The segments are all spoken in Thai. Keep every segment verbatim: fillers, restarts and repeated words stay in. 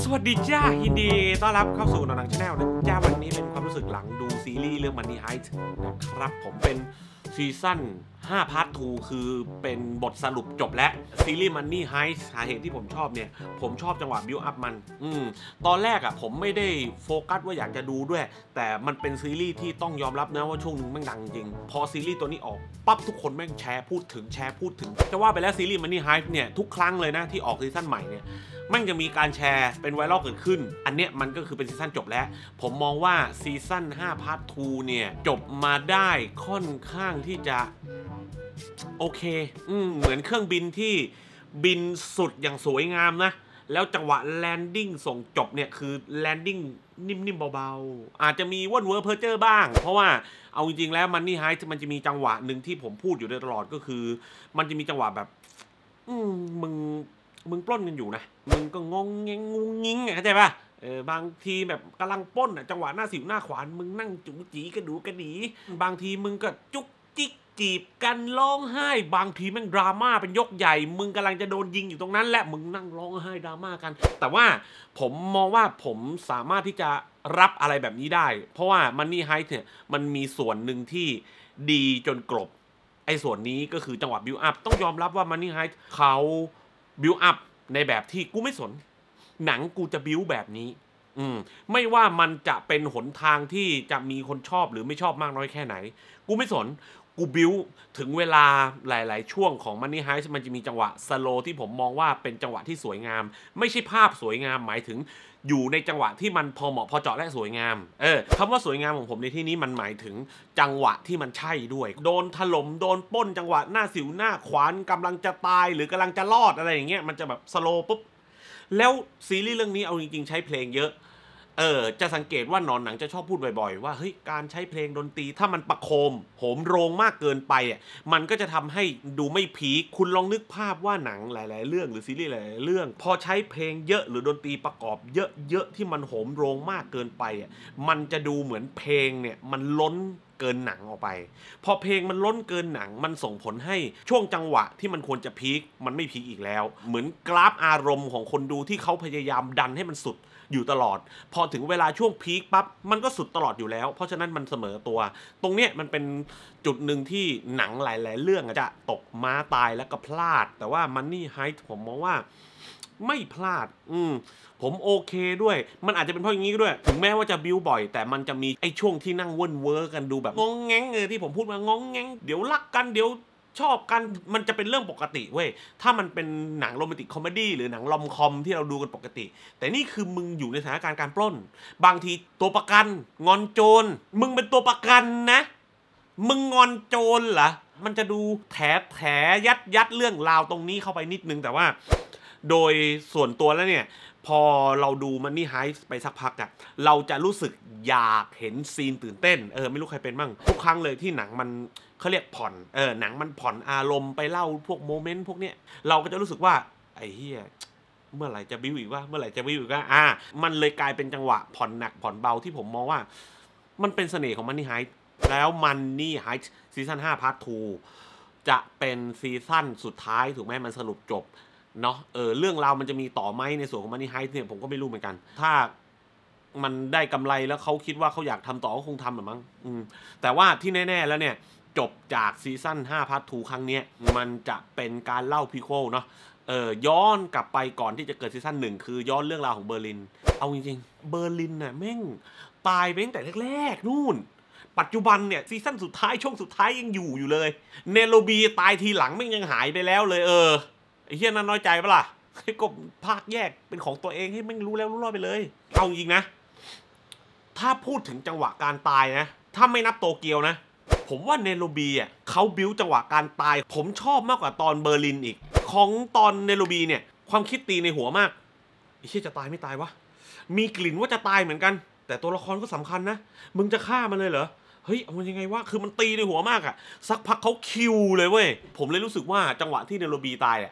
สวัสดีจ้ายินดีต้อนรับเข้าสู่หนังชาแนลนะจ้าวันนี้เป็นความรู้สึกหลังดูซีรีส์เรื่อง Money Heist นะครับผมเป็นซีซั่นห้าพาร์ททูคือเป็นบทสรุปจบและซีรีส์ Money Heist สาเหตุที่ผมชอบเนี่ยผมชอบจังหวะบิวอัพมันอืมตอนแรกอ่ะผมไม่ได้โฟกัสว่าอยากจะดูด้วยแต่มันเป็นซีรีส์ที่ต้องยอมรับนะว่าช่วงนึงแม่งดังจริงพอซีรีส์ตัวนี้ออกปั๊บทุกคนแม่งแชร์พูดถึงแชร์พูดถึงจะว่าไปแล้วซีรีส์ Money Heist เนี่ยทุกครั้งเลยนะที่ออกซีซั่นใหม่เนี่ยมันจะมีการแชร์เป็นไวรัลเกิดขึ้นอันเนี้ยมันก็คือเป็นซีซั่นจบแล้วผมมองว่าซีซั่นห้าพาร์ททูเนี่ยจบมาได้ค่อนข้างที่จะโอเคอืมเหมือนเครื่องบินที่บินสุดอย่างสวยงามนะแล้วจังหวะแลนดิ้งส่งจบเนี่ยคือแลนดิ้งนิ่มๆเบาๆอาจจะมีว่นเวอร์เพอร์เจอร์บ้างเพราะว่าเอาจริงๆแล้วมันนี่ไฮท์มันจะมีจังหวะหนึ่งที่ผมพูดอยู่ตลอดก็คือมันจะมีจังหวะแบบอืมมึงมึงปล้นกันอยู่นะมึงก็งงงงงงงิ้งเข้าใจป่ะเออบางทีแบบกำลังปล้นอ่ะจังหวะหน้าสิวหน้าขวานมึงนั่งจุ๋จีกระดูกระดีบางทีมึงก็จุกจิกจีบกันร้องไห้บางทีแม่งดราม่าเป็นยกใหญ่มึงกำลังจะโดนยิงอยู่ตรงนั้นและมึงนั่งร้องไห้ดราม่ากันแต่ว่าผมมองว่าผมสามารถที่จะรับอะไรแบบนี้ได้เพราะว่า Money Heist เนี่ยมันมีส่วนหนึ่งที่ดีจนกลบไอ้ส่วนนี้ก็คือจังหวะบิวอัพต้องยอมรับว่า Money Heist เขาบิวอัพในแบบที่กูไม่สนหนังกูจะบิวแบบนี้อืมไม่ว่ามันจะเป็นหนทางที่จะมีคนชอบหรือไม่ชอบมากน้อยแค่ไหนกูไม่สนกูบิวถึงเวลาหลายๆช่วงของ Money Heist มันจะมีจังหวะสโลที่ผมมองว่าเป็นจังหวะที่สวยงามไม่ใช่ภาพสวยงามหมายถึงอยู่ในจังหวะที่มันพอเหมาะพอเจาะและสวยงามเออคำว่าสวยงามของผมในที่นี้มันหมายถึงจังหวะที่มันใช่ด้วยโดนถล่มโดนป้นจังหวะหน้าสิวหน้าขวานกำลังจะตายหรือกำลังจะรอดอะไรอย่างเงี้ยมันจะแบบสโลปุ๊บแล้วซีรีส์เรื่องนี้เอาจริงๆใช้เพลงเยอะเออจะสังเกตว่าหนอนหนังจะชอบพูดบ่อยๆว่าเฮ้ยการใช้เพลงดนตรีถ้ามันประโคมโหมโรงมากเกินไปอ่ะมันก็จะทำให้ดูไม่พีคคุณลองนึกภาพว่าหนังหลายๆเรื่องหรือซีรีส์หลายๆเรื่องพอใช้เพลงเยอะหรือดนตรีประกอบเยอะๆที่มันโหมโรงมากเกินไปอ่ะมันจะดูเหมือนเพลงเนี่ยมันล้นเกินหนังออกไปพอเพลงมันล้นเกินหนังมันส่งผลให้ช่วงจังหวะที่มันควรจะพีคมันไม่พีคอีกแล้วเหมือนกราฟอารมณ์ของคนดูที่เขาพยายามดันให้มันสุดอยู่ตลอดพอถึงเวลาช่วงพีคปั๊บมันก็สุดตลอดอยู่แล้วเพราะฉะนั้นมันเสมอตัวตรงเนี้ยมันเป็นจุดหนึ่งที่หนังหลายๆเรื่องจะตกม้าตายแล้วก็พลาดแต่ว่า Money Heist ผมมองว่าไม่พลาดอืมผมโอเคด้วยมันอาจจะเป็นเพราะอย่างนี้ด้วยถึงแม้ว่าจะบิวบ่อยแต่มันจะมีไอ้ช่วงที่นั่งเว่นเวอร์กันดูแบบงงแงงเออที่ผมพูดมางงแงงเดี๋ยวรักกันเดี๋ยวชอบกันมันจะเป็นเรื่องปกติเว้ยถ้ามันเป็นหนังโรแมนติกคอมเมดี้หรือหนังลอมคอมที่เราดูกันปกติแต่นี่คือมึงอยู่ในสถานการณ์การปล้นบางทีตัวประกันงอนโจรมึงเป็นตัวประกันนะมึงงอนโจรเหรอมันจะดูแถแถยัดยัดเรื่องราวตรงนี้เข้าไปนิดนึงแต่ว่าโดยส่วนตัวแล้วเนี่ยพอเราดูMoney Heistไปสักพักอะเราจะรู้สึกอยากเห็นซีนตื่นเต้นเออไม่รู้ใครเป็นมั่งทุกครั้งเลยที่หนังมันเขาเรียกผ่อนเออหนังมันผ่อนอารมณ์ไปเล่าพวกโมเมนต์พวกเนี้ยเราก็จะรู้สึกว่าไอ้เหี้ยเมื่อไหร่จะบิ้วอีกว่าเมื่อไหร่จะบิ้วอีกว่าอ่ามันเลยกลายเป็นจังหวะผ่อนหนักผ่อนเบาที่ผมมองว่ามันเป็นเสน่ห์ของMoney Heistแล้ว Money Heist ซีซั่นห้าพาร์ททูจะเป็นซีซั่นสุดท้ายถูกไหมมันสรุปจบเนาะเออเรื่องราวมันจะมีต่อไหมในส่วนของ Money Heist เนี่ยผมก็ไม่รู้เหมือนกันถ้ามันได้กำไรแล้วเขาคิดว่าเขาอยากทำต่อก็คงทำหรือมั้งอืมแต่ว่าที่แน่ๆแล้วเนี่ยจบจากซีซั่นห้าพาร์ททูครั้งนี้มันจะเป็นการเล่าพรีโควลเนาะเออย้อนกลับไปก่อนที่จะเกิดซีซั่นหนึ่งคือย้อนเรื่องราวของเบอร์ลินเอาจริงๆเบอร์ลินน่ะแม่งตายไปตั้งแต่แรกๆนู่นปัจจุบันเนี่ยซีซั่นสุดท้ายช่วงสุดท้ายยังอยู่อยู่เลยเนโรบีตายทีหลังแม่งยังหายไปแล้วเลยเออไอ้เหี้ยนั้นน้อยใจปะล่ะให้กบภาคแยกเป็นของตัวเองให้แม่งรู้แล้วรู้รอดไปเลยเอาจริงนะถ้าพูดถึงจังหวะการตายนะถ้าไม่นับโตเกียวนะผมว่าเนโรบีอ่ะเขาบิ้วจังหวะการตายผมชอบมากกว่าตอนเบอร์ลินอีกของตอนเนโรบีเนี่ยความคิดตีในหัวมากไอ้เหี้ยจะตายไม่ตายวะมีกลิ่นว่าจะตายเหมือนกันแต่ตัวละครก็สำคัญนะมึงจะฆ่ามันเลยเหรอเฮ้ยเอามันยังไงวะคือมันตีในหัวมากอะสักพักเขาคิวเลยเว้ยผมเลยรู้สึกว่าจังหวะที่เนโรบีตายอะ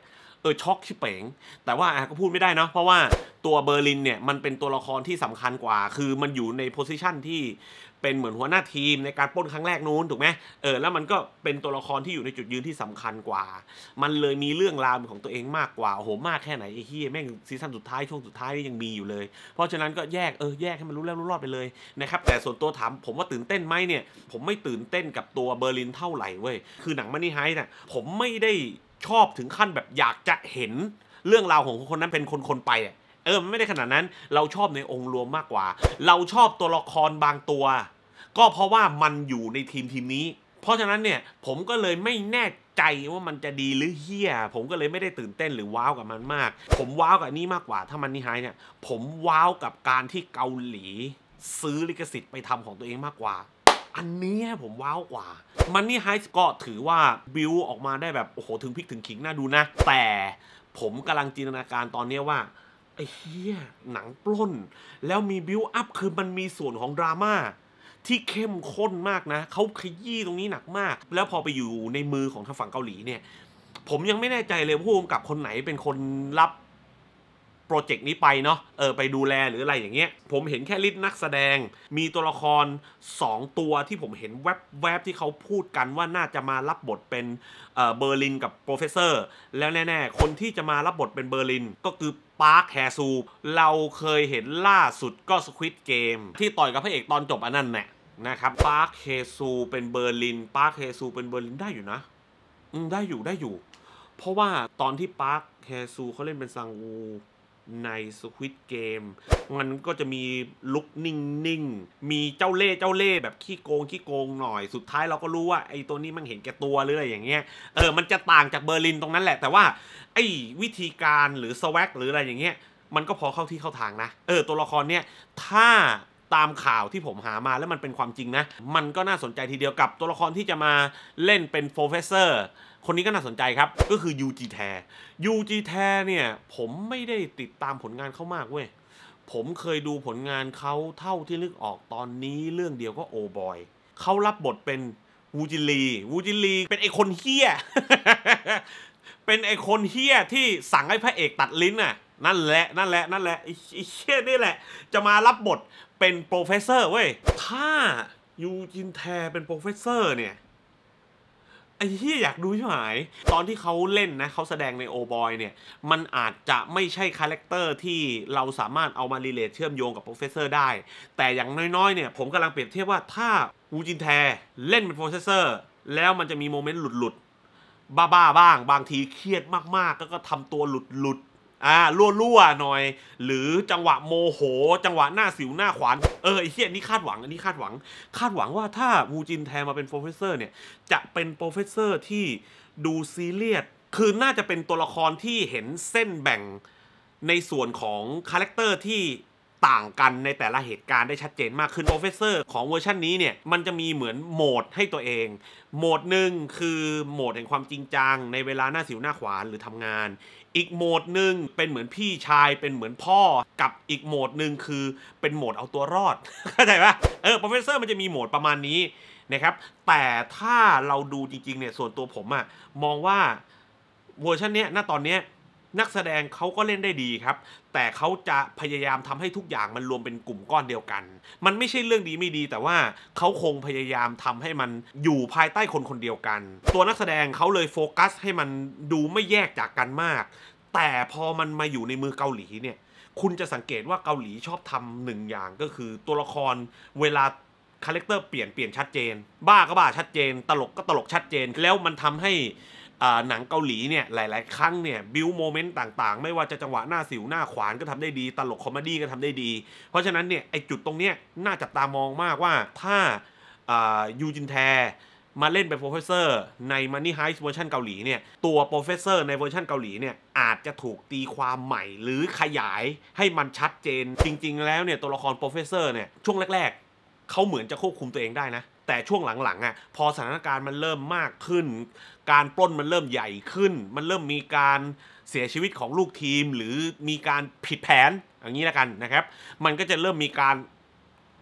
อช็อกชิบเป๋งแต่ว่าอ่ะก็พูดไม่ได้เนาะเพราะว่าตัวเบอร์ลินเนี่ยมันเป็นตัวละครที่สำคัญกว่าคือมันอยู่ในโพสิชันที่เป็นเหมือนหัวหน้าทีมในการปล้นครั้งแรกนู้นถูกไหมเออแล้วมันก็เป็นตัวละครที่อยู่ในจุดยืนที่สำคัญกว่ามันเลยมีเรื่องราวของตัวเองมากกว่าโอ้โหมากแค่ไหนไอ้เหี้ยแม่งซีซั่นสุดท้ายช่วงสุดท้ายนี่ยังมีอยู่เลยเพราะฉะนั้นก็แยกเออแยกให้มันรู้แล้วรู้รอดไปเลยนะครับแต่ส่วนตัวถามผมว่าตื่นเต้นไหมเนี่ยผมไม่ตื่นเต้นกับตัวเบอร์ลินเท่าไหร่เว้ยคือหนังมันนี่ไฮท์น่ะผมไม่ได้ชอบถึงขั้นแบบอยากจะเห็นเรื่องราวของคนนั้นเป็นคนๆไปอ่ะเออมันไม่ได้ขนาดนั้นเราชอบในองค์รวมมากกว่าเราชอบตัวละครบางตัวก็เพราะว่ามันอยู่ในทีมทีมนี้เพราะฉะนั้นเนี่ยผมก็เลยไม่แน่ใจว่ามันจะดีหรือเฮี้ยผมก็เลยไม่ได้ตื่นเต้นหรือว้าวกับมันมากผมว้าวกับนี่มากกว่าถ้ามันนี่ไฮเนี่ยผมว้าวกับการที่เกาหลีซื้อลิขสิทธิ์ไปทำของตัวเองมากกว่าอันนี้ผมว้าวกว่ามันนี่ไฮก็ถือว่าบิวออกมาได้แบบโอ้โหถึงพริกถึงขิงน่าดูนะแต่ผมกำลังจินตนาการตอนนี้ว่าไอ้เฮี้ยหนังปล้นแล้วมีบิวอัพคือมันมีส่วนของดราม่าที่เข้มข้นมากนะเขาขยี้ตรงนี้หนักมากแล้วพอไปอยู่ในมือของทางฝั่งเกาหลีเนี่ยผมยังไม่แน่ใจเลยผู้กำกับคนไหนเป็นคนรับโปรเจกต์นี้ไปเนาะเออไปดูแลหรืออะไรอย่างเงี้ยผมเห็นแค่ลิสต์นักแสดงมีตัวละครสองตัวที่ผมเห็นแวบแวบที่เขาพูดกันว่าน่าจะมารับบทเป็นเอ่อเบอร์ลินกับโปรเฟสเซอร์แล้วแน่ๆคนที่จะมารับบทเป็นเบอร์ลินก็คือปาร์คแฮซูเราเคยเห็นล่าสุดก็สควิดเกมที่ต่อยกับพระเอกตอนจบอันนั้นแหละนะครับปาร์คเฮซูเป็นเบอร์ลินปาร์คเฮซูเป็นเบอร์ลินได้อยู่นะอืมได้อยู่ได้อยู่เพราะว่าตอนที่ปาร์คเฮซูเขาเล่นเป็นซังวูใน Squid Game มันก็จะมีลุคนิ่งๆมีเจ้าเล่ห์เจ้าเล่ห์แบบขี้โกงขี้โกงหน่อยสุดท้ายเราก็รู้ว่าไอ้ตัวนี้มันเห็นแก่ตัวหรืออะไรอย่างเงี้ยเออมันจะต่างจากเบอร์ลินตรงนั้นแหละแต่ว่าไอ้วิธีการหรือสวักหรืออะไรอย่างเงี้ยมันก็พอเข้าที่เข้าทางนะเออตัวละครเนี้ยถ้าตามข่าวที่ผมหามาแล้วมันเป็นความจริงนะมันก็น่าสนใจทีเดียวกับตัวละครที่จะมาเล่นเป็นโปรเฟสเซอร์คนนี้ก็น่าสนใจครับก็คือยูจีแทยูจีแทเนี่ยผมไม่ได้ติดตามผลงานเขามากเว้ยผมเคยดูผลงานเขาเท่าที่นึกออกตอนนี้เรื่องเดียวก็โอบอยเขารับบทเป็นวูจิลีวูจิลีเป็นไอคนเฮี้ย เป็นไอคนเฮี้ยที่สั่งให้พระเอกตัดลิ้นน่ะนั่นแหละนั่นแหละนั่นแหละไอเฮี้ยนี่แหละจะมารับบทเป็นโปรเฟสเซอร์เว้ยถ้ายูจินแทเป็นโปรเฟสเซอร์เนี่ยไอ้ที่อยากดูใช่ไหมตอนที่เขาเล่นนะเขาแสดงในโอบอยเนี่ยมันอาจจะไม่ใช่คาแรคเตอร์ที่เราสามารถเอามารีเลทเชื่อมโยงกับโปรเฟสเซอร์ได้แต่อย่างน้อยๆเนี่ยผมกำลังเปรียบเทียบว่าถ้าวูจินแทเล่นเป็นโปรเฟสเซอร์แล้วมันจะมีโมเมนต์หลุดๆบ้าๆบ้างบางทีเครียดมากๆก็ก็ทำตัวหลุดๆอ่าลั่วๆหน่อยหรือจังหวะโมโหจังหวะหน้าสิวหน้าขวานเออไอ้เหี้ยนี่คาดหวังอันนี้คาดหวังคาดหวังว่าถ้าวูจินแทมาเป็นโปรเฟสเซอร์เนี่ยจะเป็นโปรเฟสเซอร์ที่ดูซีเรียสคือน่าจะเป็นตัวละครที่เห็นเส้นแบ่งในส่วนของคาแรคเตอร์ที่ต่างกันในแต่ละเหตุการณ์ได้ชัดเจนมากขึ้นโปรเฟสเซอร์ของเวอร์ชันนี้เนี่ยมันจะมีเหมือนโหมดให้ตัวเองโหมดหนึ่งคือโหมดแห่งความจริงจังในเวลาหน้าสิวหน้าขวานหรือทำงานอีกโหมดหนึ่งเป็นเหมือนพี่ชายเป็นเหมือนพ่อกับอีกโหมดหนึ่งคือเป็นโหมดเอาตัวรอดเข้าใจปะเออโปรเฟสเซอร์มันจะมีโหมดประมาณนี้นะครับแต่ถ้าเราดูจริงๆเนี่ยส่วนตัวผมอะมองว่าเวอร์ชันเนี้ยณตอนเนี้ยนักแสดงเขาก็เล่นได้ดีครับแต่เขาจะพยายามทำให้ทุกอย่างมันรวมเป็นกลุ่มก้อนเดียวกันมันไม่ใช่เรื่องดีไม่ดีแต่ว่าเขาคงพยายามทำให้มันอยู่ภายใต้คนคนเดียวกันตัวนักแสดงเขาเลยโฟกัสให้มันดูไม่แยกจากกันมากแต่พอมันมาอยู่ในมือเกาหลีเนี่ยคุณจะสังเกตว่าเกาหลีชอบทำหนึ่งอย่างก็คือตัวละครเวลาคาแรคเตอร์เปลี่ยนเปลี่ยนชัดเจนบ้าก็บ้าชัดเจนตลกก็ตลกชัดเจนแล้วมันทำให้หนังเกาหลีเนี่ยหลายๆครั้งเนี่ยบิวโมเมนต์ต่างๆไม่ว่าจะจังหวะหน้าสิวหน้าขวานก็ทำได้ดีตลกคอมเมดี้ก็ทำได้ดีเพราะฉะนั้นเนี่ยไอจุดตรงเนี้ยน่าจับตามองมากว่าถ้ายูจินแทมาเล่นเป็นโปรเฟสเซอร์ใน Money Heist เวอร์ชันเกาหลีเนี่ยตัวโปรเฟสเซอร์ในเวอร์ชันเกาหลีเนี่ยอาจจะถูกตีความใหม่หรือขยายให้มันชัดเจนจริงๆแล้วเนี่ยตัวละครโปรเฟสเซอร์เนี่ยช่วงแรกๆเขาเหมือนจะควบคุมตัวเองได้นะแต่ช่วงหลังๆอ่ะพอสถานการณ์มันเริ่มมากขึ้นการปล้นมันเริ่มใหญ่ขึ้นมันเริ่มมีการเสียชีวิตของลูกทีมหรือมีการผิดแผนอย่างนี้แล้วกันนะครับมันก็จะเริ่มมีการ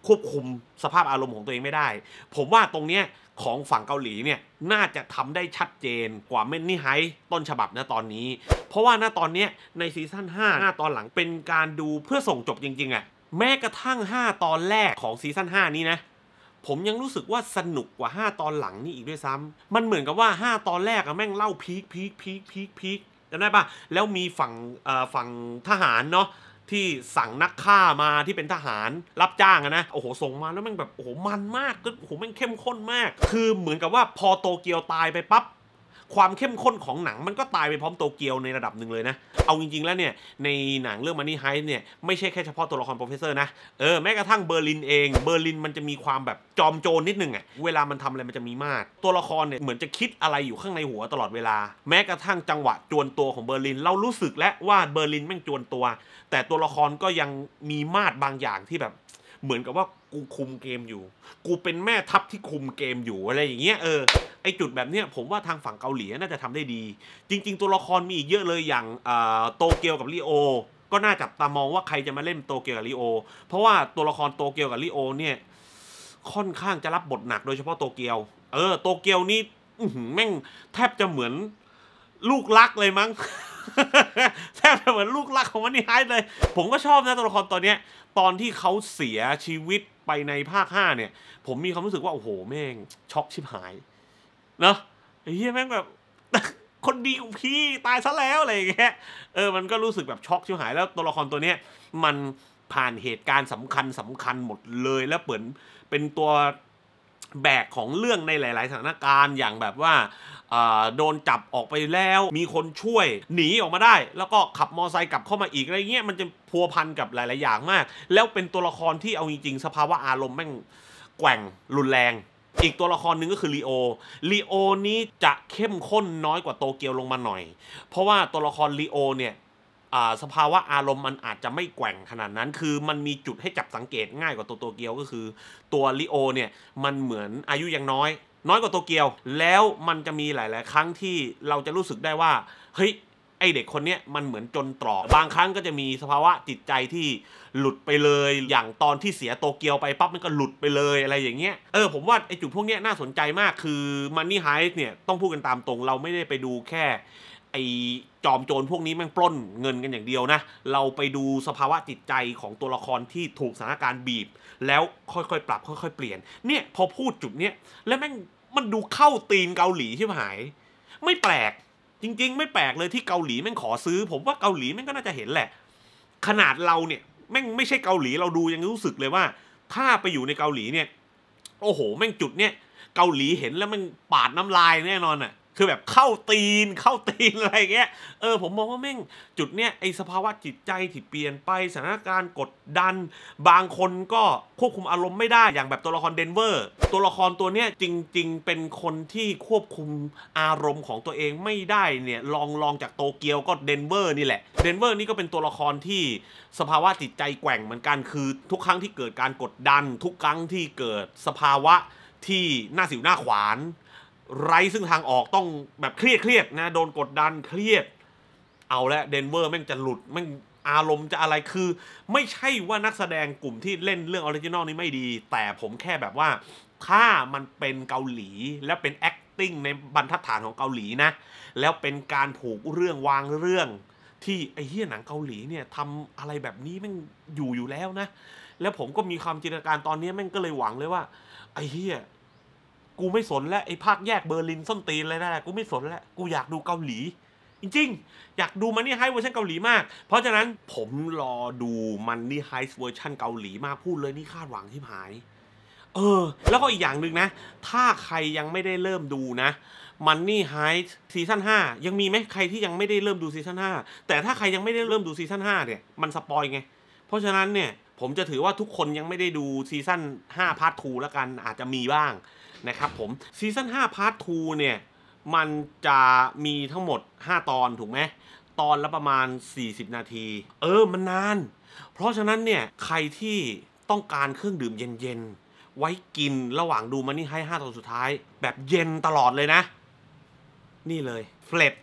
ควบคุมสภาพอารมณ์ของตัวเองไม่ได้ผมว่าตรงเนี้ยของฝั่งเกาหลีเนี่ยน่าจะทำได้ชัดเจนกว่าเมนนี่ไฮต้นฉบับนะตอนนี้เพราะว่าณตอนนี้ในซีซั่นห้าหน้าตอนหลังเป็นการดูเพื่อส่งจบจริงๆอะแม้กระทั่งห้าตอนแรกของซีซั่นห้านี้นะผมยังรู้สึกว่าสนุกกว่าห้าตอนหลังนี่อีกด้วยซ้ำมันเหมือนกับว่าห้าตอนแรกอะแม่งเล่าพีคพีคพีคพีคพีคจำได้ปะแล้วมีฝั่งเอ่อฝั่งทหารเนาะที่สั่งนักฆ่ามาที่เป็นทหารรับจ้างนะโอ้โหส่งมาแล้วแม่งแบบโอ้โหมันมากก็โอ้โหแม่งเข้มข้นมากคือเหมือนกับว่าพอโตเกียวตายไปปั๊บความเข้มข้นของหนังมันก็ตายไปพร้อมโตเกียวในระดับหนึ่งเลยนะเอาจริงๆแล้วเนี่ยในหนังเรื่อง Money Heist เนี่ยไม่ใช่แค่เฉพาะตัวละครโปรเฟสเซอร์นะเออแม้กระทั่งเบอร์ลินเองเบอร์ลินมันจะมีความแบบจอมโจรนิดนึงอะเวลามันทำอะไรมันจะมีมาดตัวละครเนี่ยเหมือนจะคิดอะไรอยู่ข้างในหัวตลอดเวลาแม้กระทั่งจังหวะจวนตัวของเบอร์ลินเรารู้สึกแล้วว่าเบอร์ลินแม่งจวนตัวแต่ตัวละครก็ยังมีมาดบางอย่างที่แบบเหมือนกับว่ากูคุมเกมอยู่กูเป็นแม่ทัพที่คุมเกมอยู่อะไรอย่างเงี้ยเออไอจุดแบบเนี้ยผมว่าทางฝั่งเกาหลีน่าจะทำได้ดีจริงๆตัวละครมีอีกเยอะเลยอย่างโตเกียวกับลีโอก็น่าจับตามองว่าใครจะมาเล่นโตเกียวกับลีโอเพราะว่าตัวละครโตเกียวกับลีโอเนี่ยค่อนข้างจะรับบทหนักโดยเฉพาะโตเกียวเออโตเกียวนี่แม่งแทบจะเหมือนลูกรักเลยมั้งแทบจะเหมือนลูกรักของมันนี่ไฮเลยผมก็ชอบนะตัวละครตัวเนี้ยตอนที่เขาเสียชีวิตไปในภาคห้าเนี่ยผมมีความรู้สึกว่าโอ้โหแม่งช็อกชิบหายเนาะไอ้เหี้ยแม่งแบบคนดีของพี่ตายซะแล้วอะไรอย่างเงี้ยเออมันก็รู้สึกแบบช็อกชิบหายแล้วตัวละครตัวเนี้ยมันผ่านเหตุการณ์สำคัญสำคัญหมดเลยแล้วเหมือนเป็นตัวแบกของเรื่องในหลายๆสถานการณ์อย่างแบบว่าโดนจับออกไปแล้วมีคนช่วยหนีออกมาได้แล้วก็ขับมอไซค์กลับเข้ามาอีกอะไรเงี้ยมันจะพัวพันกับหลายๆอย่างมากแล้วเป็นตัวละครที่เอาจริงๆสภาวะอารมณ์แม่งแกว่งรุนแรงอีกตัวละครหนึ่งก็คือลีโอลีโอนี้จะเข้มข้นน้อยกว่าโตเกียวลงมาหน่อยเพราะว่าตัวละครลีโอเนี่ยสภาวะอารมณ์มันอาจจะไม่แกว่งขนาดนั้นคือมันมีจุดให้จับสังเกตง่ายกว่าตัวโตเกียวก็คือตัวลีโอเนี่ยมันเหมือนอายุยังน้อยน้อยกว่าโตเกียวแล้วมันจะมีหลายๆครั้งที่เราจะรู้สึกได้ว่าเฮ้ยไอเด็กคนนี้มันเหมือนจนตรอกบางครั้งก็จะมีสภาวะจิตใจที่หลุดไปเลยอย่างตอนที่เสียโตเกียวไปปั๊บมันก็หลุดไปเลยอะไรอย่างเงี้ยเออผมว่าไอจุดพวกนี้น่าสนใจมากคือ Money Heist เนี่ยต้องพูดกันตามตรงเราไม่ได้ไปดูแค่ไอจอมโจรพวกนี้แม่งปล้นเงินกันอย่างเดียวนะเราไปดูสภาวะจิตใจของตัวละครที่ถูกสถานการณ์บีบแล้วค่อยๆปรับค่อยๆเปลี่ยนเนี่ยพอพูดจุดเนี้ยแล้วแม่งมันดูเข้าตีนเกาหลีใช่ไหมไม่แปลกจริงๆไม่แปลกเลยที่เกาหลีแม่งขอซื้อผมว่าเกาหลีแม่งก็น่าจะเห็นแหละขนาดเราเนี่ยแม่งไม่ใช่เกาหลีเราดูยังรู้สึกเลยว่าถ้าไปอยู่ในเกาหลีเนี่ยโอ้โหแม่งจุดเนี้ยเกาหลีเห็นแล้วมันปาดน้ำลายแน่นอนอ่ะคือแบบเข้าตีนเข้าตีนอะไรเงี้ยเออผมมองว่าแม่งจุดเนี้ยไอสภาวะจิตใจที่เปลี่ยนไปสถานการณ์กดดันบางคนก็ควบคุมอารมณ์ไม่ได้อย่างแบบตัวละครเดนเวอร์ตัวละครตัวเนี้ยจริงๆเป็นคนที่ควบคุมอารมณ์ของตัวเองไม่ได้เนี่ยลองลองจากโตเกียวก็เดนเวอร์นี่แหละเดนเวอร์นี่ก็เป็นตัวละครที่สภาวะจิตใจแกว่งเหมือนกันคือทุกครั้งที่เกิดการกดดันทุกครั้งที่เกิดสภาวะที่หน้าสิวหน้าขวานไร้ซึ่งทางออกต้องแบบเครียดเครียดนะโดนกดดันเครียดเอาละเดนเวอร์แม่งจะหลุดแม่งอารมณ์จะอะไรคือไม่ใช่ว่านักแสดงกลุ่มที่เล่นเรื่องออริจินอลนี้ไม่ดีแต่ผมแค่แบบว่าถ้ามันเป็นเกาหลีแล้วเป็น acting ในบรรทัดฐานของเกาหลีนะแล้วเป็นการผูกเรื่องวางเรื่องที่ไอ้เหี้ยหนังเกาหลีเนี่ยทำอะไรแบบนี้แม่งอยู่อยู่แล้วนะแล้วผมก็มีความจินตนาการตอนนี้แม่งก็เลยหวังเลยว่าไอ้เหี้ยกูไม่สนแล้วไอ้ภาคแยกเบอร์ลินส้นตีนอะไรนั่นแหละกูไม่สนแล้วกูอยากดูเกาหลีจริงๆอยากดูมันนี่ไฮเวอร์ชันเกาหลีมากเพราะฉะนั้นผมรอดูมันนี่ไฮเวอร์ชันเกาหลีมากพูดเลยนี่คาดหวังที่หายเออแล้วก็อีกอย่างหนึ่งนะถ้าใครยังไม่ได้เริ่มดูนะมันนี่ไฮซีซั่นห้ายังมีไหมใครที่ยังไม่ได้เริ่มดูซีซั่นห้าแต่ถ้าใครยังไม่ได้เริ่มดูซีซั่นห้าเนี่ยมันสปอยไงเพราะฉะนั้นเนี่ยผมจะถือว่าทุกคนยังไม่ได้ดูซีซั่นห้าพาร์ททูแล้วกันอาจจะมีบ้างนะครับผมซีซั่นห้าพาร์ททูเนี่ยมันจะมีทั้งหมดห้าตอนถูกไหมตอนละประมาณสี่สิบนาทีเออมันนานเพราะฉะนั้นเนี่ยใครที่ต้องการเครื่องดื่มเย็นๆไว้กินระหว่างดูมันนี่ให้ห้าตอนสุดท้ายแบบเย็นตลอดเลยนะนี่เลยเฟลต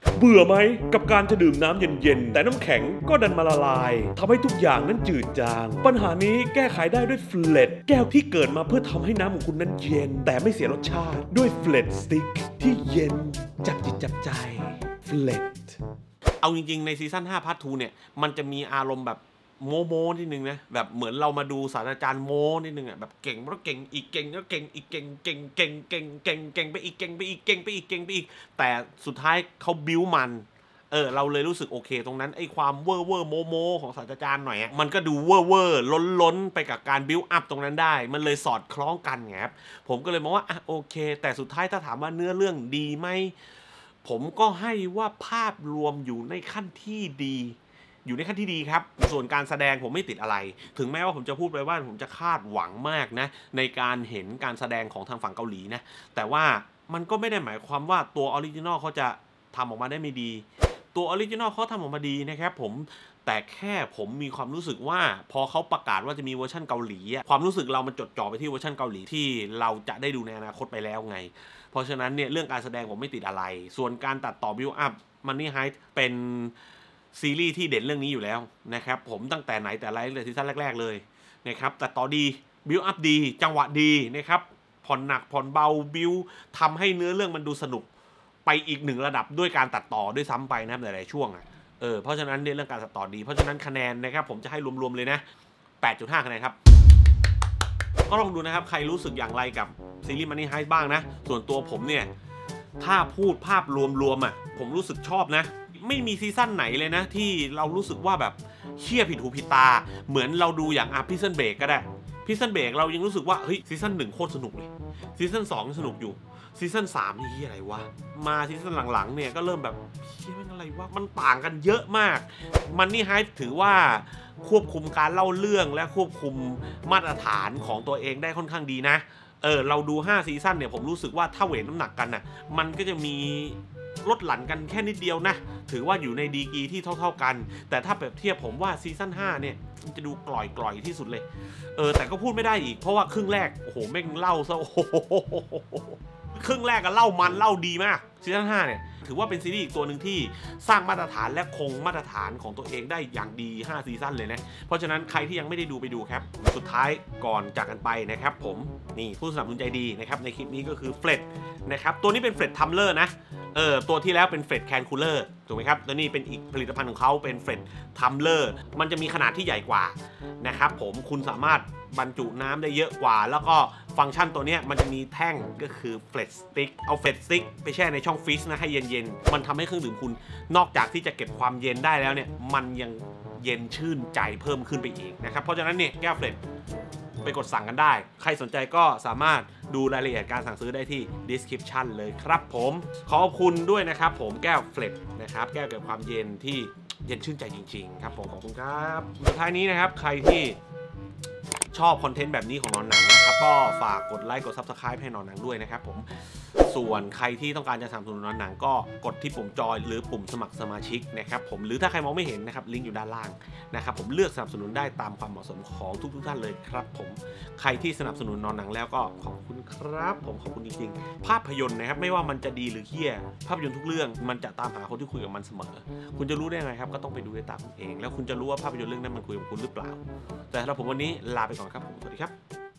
เบื่อไหมกับการจะดื่มน้ำเย็นๆแต่น้ำแข็งก็ดันมาละลายทำให้ทุกอย่างนั้นจืดจางปัญหานี้แก้ไขได้ด้วยเฟลตแก้วที่เกิดมาเพื่อทำให้น้ำของคุณนั้นเย็นแต่ไม่เสียรสชาติด้วยเฟลตสติ๊กที่เย็นจับจิตจับใจเฟลตเอาจริงๆในซีซั่นห้าพาร์ททูเนี่ยมันจะมีอารมณ์แบบโมโมนิดนึงนะแบบเหมือนเรามาดูศาสตราจารย์โมนิดนึงอ่ะแบบเก่งแล้วเก่งอีกเก่งแล้วเก่งอีกเก่งเก่งเก่งเก่งเก่งเก่งไปอีกเก่งไปอีกเก่งไปอีกเก่งไปอีกแต่สุดท้ายเขาบิ้วมันเออเราเลยรู้สึกโอเคตรงนั้นไอ้ความเวอร์เวอร์โมโมของศาสตราจารย์หน่อยอ่ะมันก็ดูเวอร์เวอร์ล้นล้นไปกับการบิ้วอัพตรงนั้นได้มันเลยสอดคล้องกันไงครับผมก็เลยมองว่าอ่ะโอเคแต่สุดท้ายถ้าถามว่าเนื้อเรื่องดีไหมผมก็ให้ว่าภาพรวมอยู่ในขั้นที่ดีอยู่ในขั้นที่ดีครับส่วนการแสดงผมไม่ติดอะไรถึงแม้ว่าผมจะพูดไปว่าผมจะคาดหวังมากนะในการเห็นการแสดงของทางฝั่งเกาหลีนะแต่ว่ามันก็ไม่ได้หมายความว่าตัวออริจินอลเขาจะทำออกมาได้ไม่ดีตัวออริจินอลเขาทำออกมาดีนะครับผมแต่แค่ผมมีความรู้สึกว่าพอเขาประกาศว่าจะมีเวอร์ชันเกาหลีความรู้สึกเรามันจดจ่อไปที่เวอร์ชันเกาหลีที่เราจะได้ดูในอนาคตไปแล้วไงเพราะฉะนั้นเนี่ยเรื่องการแสดงผมไม่ติดอะไรส่วนการตัดต่อบิวอัพมันนี่ไฮท์เป็นซีรีส์ที่เด่นเรื่องนี้อยู่แล้วนะครับผมตั้งแต่ไหนแต่ไรเลยซีซั่นแรกๆเลยนะครับแต่ต่อดีบิวอัพดีจังหวะดีนะครับผ่อนหนักผ่อนเบาบิวทำให้เนื้อเรื่องมันดูสนุกไปอีกหนึ่งระดับด้วยการตัดต่อด้วยซ้ำไปนะหลายๆช่วงอ่ะเออเพราะฉะนั้นเรื่องการตัดต่อดีเพราะฉะนั้นคะแนนนะครับผมจะให้รวมๆเลยนะ แปดจุดห้า คะแนนครับก็ลองดูนะครับใครรู้สึกอย่างไรกับซีรีส์ Money Heist บ้างนะส่วนตัวผมเนี่ยถ้าพูดภาพรวมๆอ่ะผมรู้สึกชอบนะไม่มีซีซั่นไหนเลยนะที่เรารู้สึกว่าแบบเชี่ยผิดหูผิดตาเหมือนเราดูอย่างอ่ะ Prison Break ก็ได้ Prison Break เรายังรู้สึกว่าเฮ้ยซีซั่นหนึ่งโคตรสนุกเลยซีซั่นสองสนุกอยู่ซีซั่นสามนี่อะไรวะมาซีซั่นหลังๆเนี่ยก็เริ่มแบบเชี่ยมันอะไรวะมันต่างกันเยอะมาก Money Heist ถือว่าควบคุมการเล่าเรื่องและควบคุมมาตรฐานของตัวเองได้ค่อนข้างดีนะเออเราดูห้าซีซั่นเนี่ยผมรู้สึกว่าถ้าเวทน้ำหนักกันน่ะมันก็จะมีลดหลั่นกันแค่นิดเดียวนะถือว่าอยู่ในดีกรีที่เท่าๆกันแต่ถ้าเปรียบเทียบผมว่าซีซั่นห้าเนี่ยมันจะดูกล่อยๆที่สุดเลยเออแต่ก็พูดไม่ได้อีกเพราะว่าครึ่งแรกโอ้โหแม่งเล่าซะโอ้โหครึ่งแรกก็เล่ามันเล่าดีมากซีซั่นห้าเนี่ยถือว่าเป็นซีรีส์อีกตัวหนึ่งที่สร้างมาตรฐานและคงมาตรฐานของตัวเองได้อย่างดีห้าซีซั่นเลยนะเพราะฉะนั้นใครที่ยังไม่ได้ดูไปดูครับสุดท้ายก่อนจากกันไปนะครับผมนี่ผู้สนับสนุนใจดีนะครับในคลิปนี้ก็คือเฟรดนะครับตัวนี้เป็นเฟรดทัมเลอร์นะเออตัวที่แล้วเป็นเฟรดแคนคูลเลอร์ถูกไหมครับตัวนี้เป็นอีกผลิตภัณฑ์ของเขาเป็นเฟรดทัมเลอร์มันจะมีขนาดที่ใหญ่กว่านะครับผมคุณสามารถบรรจุน้ำได้เยอะกว่าแล้วก็ฟังก์ชันตัวนี้มันจะมีแท่งก็คือเฟลตสติ๊กเอาเฟลตสติ๊กไปแช่ในช่องฟรีซนะให้เย็นๆมันทำให้เครื่องดื่มคุณนอกจากที่จะเก็บความเย็นได้แล้วเนี่ยมันยังเย็นชื่นใจเพิ่มขึ้นไปอีกนะครับเพราะฉะนั้นเนี่ยแก้วเฟลตไปกดสั่งกันได้ใครสนใจก็สามารถดูรายละเอียดการสั่งซื้อได้ที่ description เลยครับผมขอบคุณด้วยนะครับผมแก้วเฟลตนะครับแก้วเก็บความเย็นที่เย็นชื่นใจจริงๆครับผมขอบคุณครับสุดท้ายนี้นะครับใครที่ชอบคอนเทนต์แบบนี้ของนอนหนังนะครับก็ฝากกดไลค์กด ซับสไครบ์ ให้นอนหนังด้วยนะครับผมส่วนใครที่ต้องการจะสนับสนุนนอนหนังก็กดที่ปุ่มจอยหรือปุ่มสมัครสมาชิกนะครับผมหรือถ้าใครมองไม่เห็นนะครับลิงก์อยู่ด้านล่างนะครับผมเลือกสนับสนุนได้ตามความเหมาะสมของทุกๆท่านเลยครับผมใครที่สนับสนุนนอนหนังแล้วก็ขอบคุณครับผมขอบคุณจริงๆภาพยนตร์นะครับไม่ว่ามันจะดีหรือเหี้ยภาพยนตร์ทุกเรื่องมันจะตามหาคนที่คุยกับมันเสมอคุณจะรู้ได้ไงครับก็ต้องไปดูด้วยตาคุณเองแล้วคุณจะรู้ว่าภาพยนตร์เรื่องนั้นมันคุยกับคุณหรือเปล่าแต่สำหรับผมวันนี้ลาไปก่อนครับผมสวัสดีครับ